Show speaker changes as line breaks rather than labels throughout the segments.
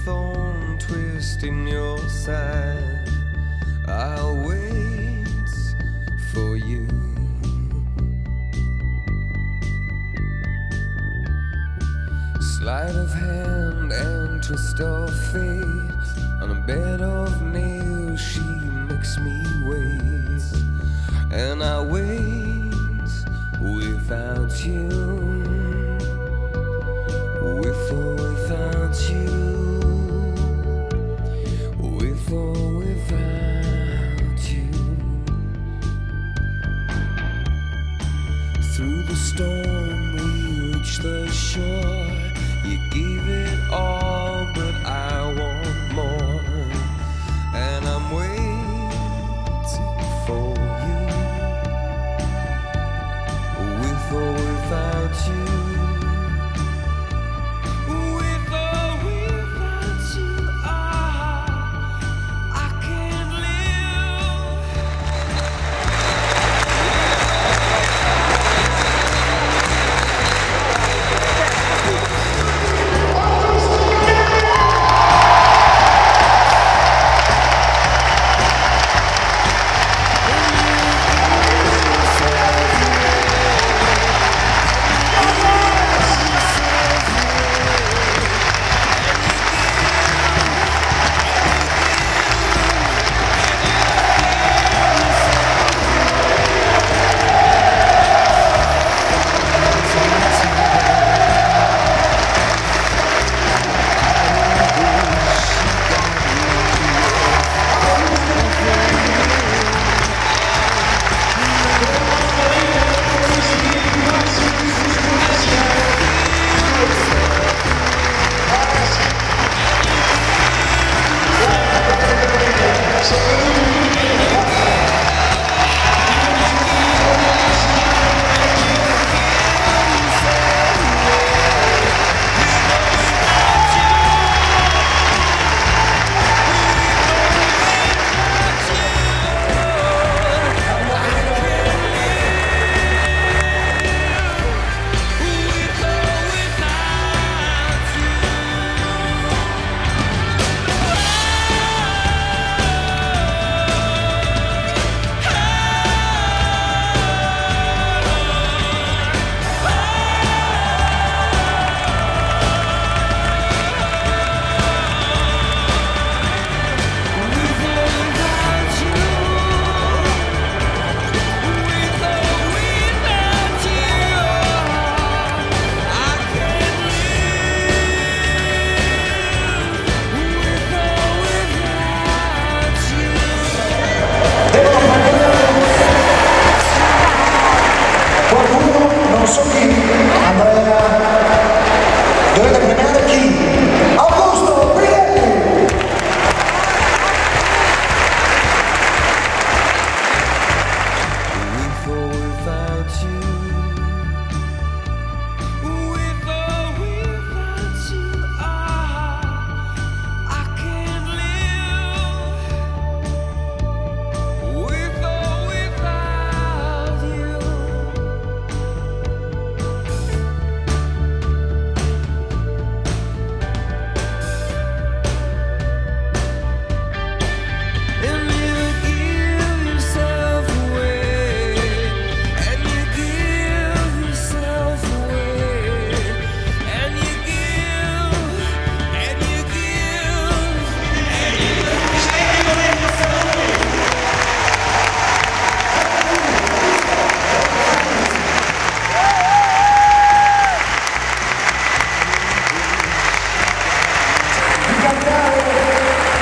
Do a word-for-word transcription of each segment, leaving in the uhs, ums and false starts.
thorn twist in your side. I'll wait for you. Sleight of hand and twist of fate. On a bed of nails she makes me wait. And I wait without you. With or without you. With or without you. Through the storm we reach the shore. You gave it all, but I want more. And I'm waiting for you. With or without you. With or without you, ah, I can't live.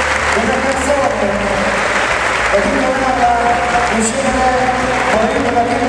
insieme a Moreno